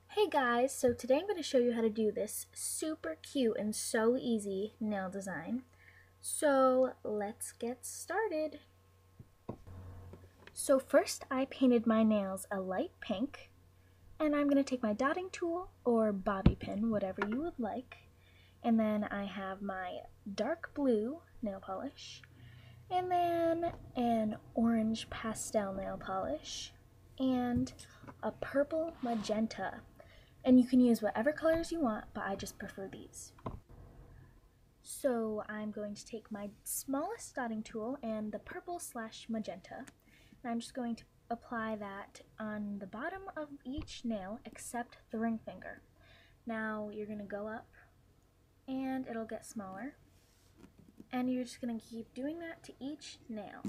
Hey guys, so today I'm going to show you how to do this super cute and so easy nail design. So let's get started. So first I painted my nails a light pink, and I'm going to take my dotting tool or bobby pin, whatever you would like, and then I have my dark blue nail polish, and then an orange pastel nail polish, and a purple magenta. And you can use whatever colors you want, but I just prefer these. So I'm going to take my smallest dotting tool and the purple/magenta, and I'm just going to apply that on the bottom of each nail except the ring finger. Now you're going to go up and it'll get smaller, and you're just going to keep doing that to each nail.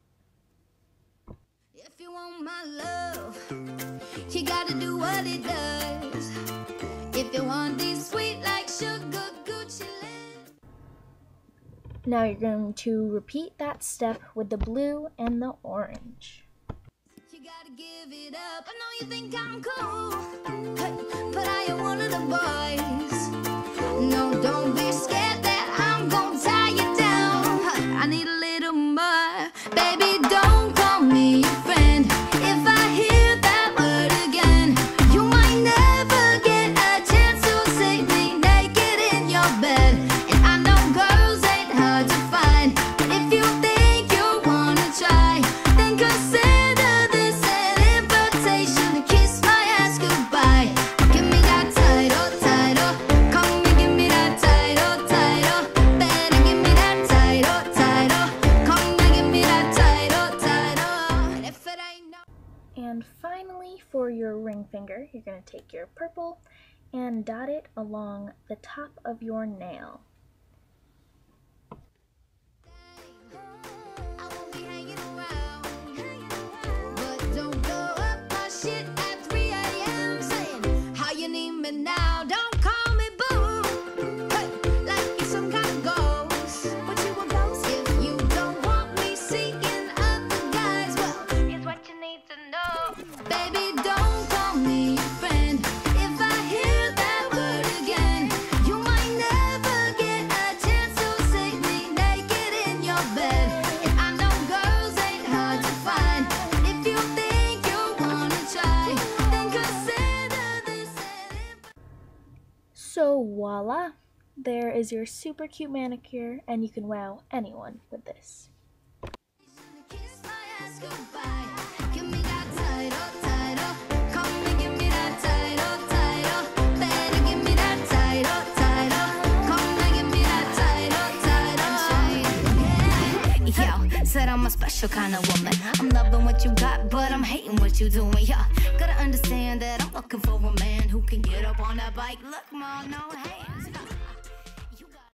If you want my love, you gotta do what it does. If you want these sweet like sugar Gucci lips. Now you're going to repeat that step with the blue and the orange. You gotta give it up. I know you think I'm cool, but I am one of the boys. No, don't be scared that I'm gonna tie you down. I need a little more. Baby, don't call me your friend. If I hear that word again, you might never get a chance to see me naked in your bed. And I know girls ain't hard to find, but if you think you wanna try, then consider this an invitation to kiss my ass goodbye. Give me that title, title. Come and give me that title, title. Better give me that title, title. Come and give me that title, title. And if it ain't no. And finally, for your ring finger, you're going to take your purple and dot it along the top of your nail. I won't be hanging around, but don't blow up my shit at 3 a.m. saying how you need me now. Don't call me boo, hey, like you're some kind of ghost. But you a ghost if you don't want me seeking other guys. Well, here's what you need to know, baby. Don't call me your friend. If I hear that word again, you might never get a chance to see me naked in your bed. And I know girls ain't hard to find, but if you think you wanna try, then consider this an So voila, there is your super cute manicure, and you can wow anyone with this. invitation to kiss my ass goodbye. Give me that title, title. Come and give me that title, title. Better give me that title, title. Come and give me that title, title. Yo, said I'm a special kind of woman. I'm loving what you got, but I'm hating what you doing. Yeah, gotta understand that I'm looking for a man who can get up on that bike. Look, ma, no hands.